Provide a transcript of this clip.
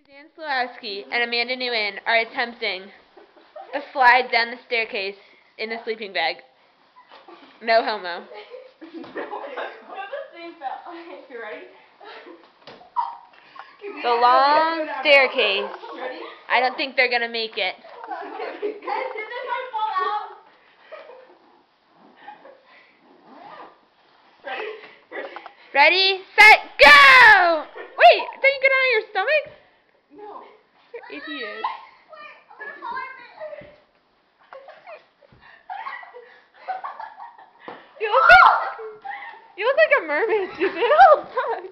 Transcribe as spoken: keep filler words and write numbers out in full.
Dan Slawski and Amanda Nguyen are attempting a slide down the staircase in a sleeping bag. No homo. You ready? The long staircase. I don't think they're gonna make it. Ready, set, go! Wait, don't you get out of your stomach? No. You're idiot. You look like, you look like a mermaid, stupid. Oh, fuck.